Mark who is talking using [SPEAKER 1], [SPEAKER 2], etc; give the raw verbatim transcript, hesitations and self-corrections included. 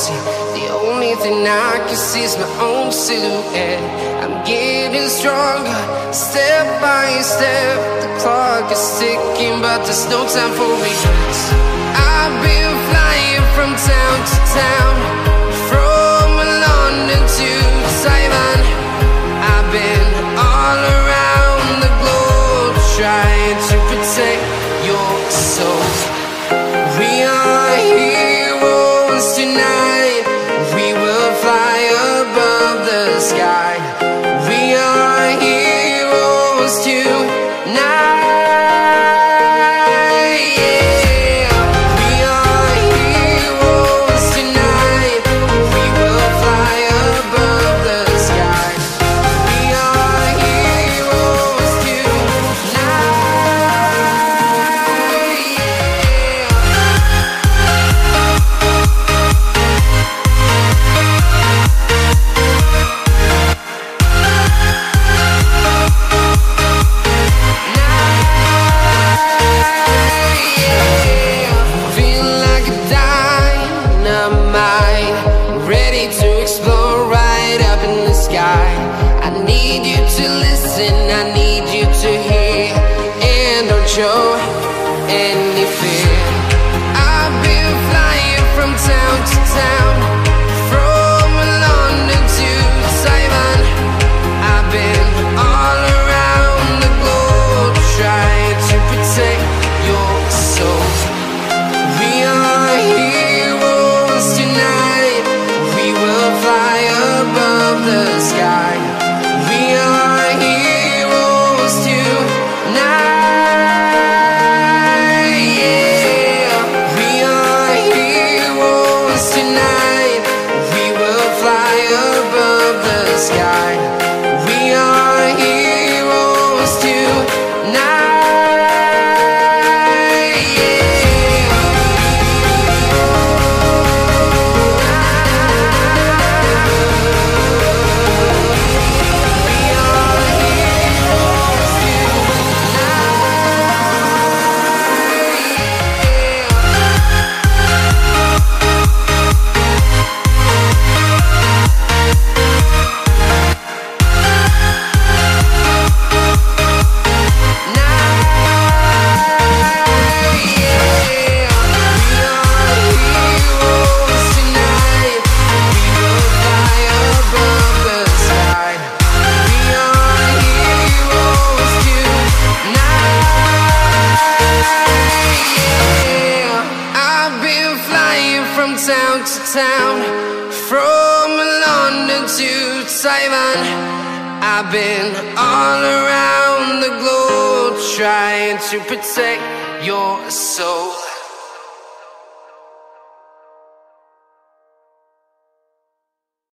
[SPEAKER 1] empty. The only thing I can see is my own silhouette. I'm getting stronger, step by step. The clock is ticking, but there's no time for regrets. I've been flying from town to town, from London to Taiwan. I've been all around the globe, trying to protect your soul. We are heroes tonight. We will fly above the sky. We are heroes tonight. I need you to listen, I need you to hear, and don't show any fear. I've been flying from town to town, from London to Taiwan. I've been all around the globe, trying to protect your soul. We are heroes tonight. We will fly above the sky. We are heroes tonight, yeah. We are heroes tonight. We will fly above the sky. We are heroes tonight. From town to town, from London to Taiwan. I've been all around the globe, trying to protect your soul.